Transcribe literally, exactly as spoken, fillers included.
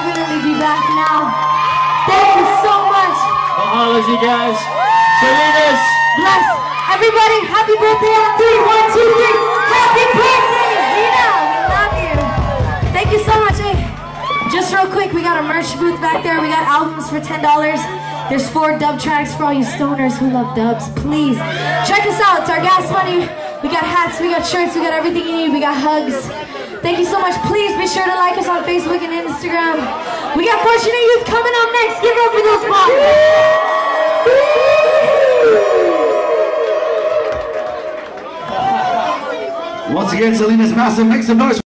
definitely be back now. Thank you so much. Mahalo, guys. Salinas. Bless. Everybody, happy birthday on three. One, two, three. Happy birthday, Zena. We love you. Thank you so much. Hey, just real quick, we got a merch booth back there. We got albums for ten dollars. There's four dub tracks for all you stoners who love dubs. Please, check us out. It's our gas money. We got hats, we got shirts, we got everything you need. We got hugs. Thank you so much. Please be sure to like us on Facebook and Instagram. We got Fortunate Youth coming up next. Give it up for those boys. Once again, Salinas Massive, make some noise.